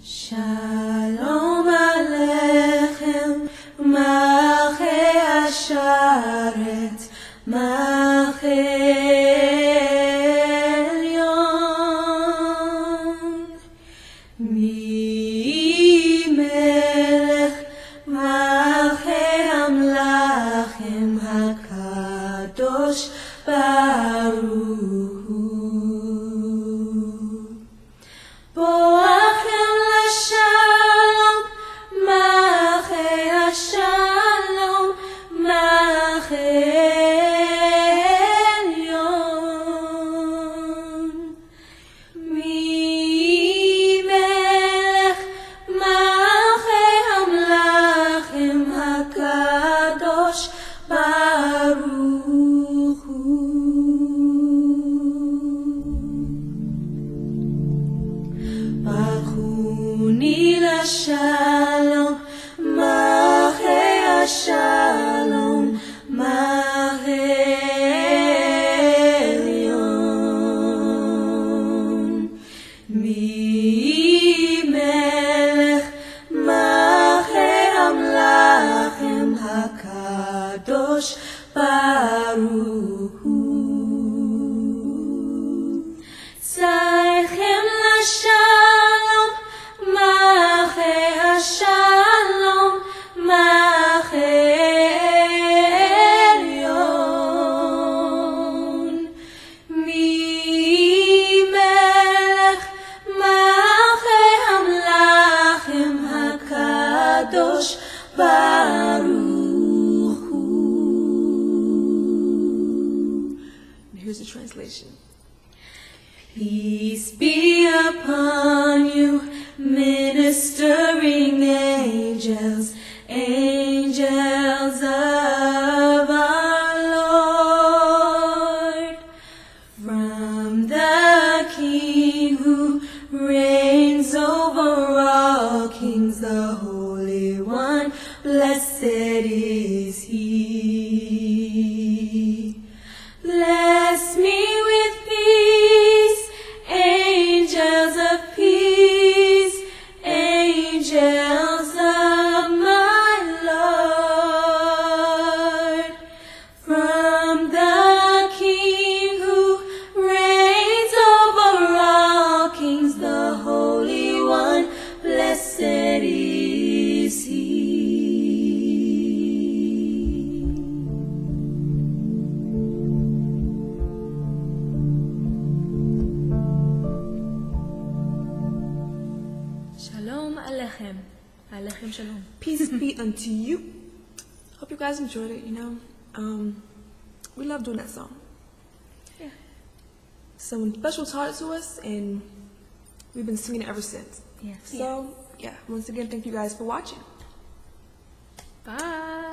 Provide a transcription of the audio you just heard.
Shalom Aleichem, Malchei Hasharet, Malchei Elyon. Mi Melech, Malchei Amlachim, HaKadosh Baruch Hu. Boachem l'shalom, Malchei Hashalom, Malchei Elyon. Mi Melech, Malchei Amlachim, HaKadosh Baruch Hu. Bachuni l'shalom, Malchei Hashalom, Malchei Elyon. Mi Melech, Malchei Amlachim, HaKadosh Baruch Hu. Tzarchem l'shalom, Malchei Hashalom, Malchei Elyon. Mi Melech, Malchei Amlachim, HaKadosh Baruch Hu. Here's the translation. Peace be upon you, ministering angels, angels of our Lord. From the King who reigns over all kings, the Holy One, blessed is He. Bless me with peace, angels of peace, angels of my Lord. From the King who reigns over all kings, the Holy One, blessed is He. Shalom Aleichem. Aleichem Shalom. Peace be unto you. Hope you guys enjoyed it, we love doing that song. Yeah. Someone special taught it to us, and we've been singing it ever since. Yes. So, yeah, once again, thank you guys for watching. Bye.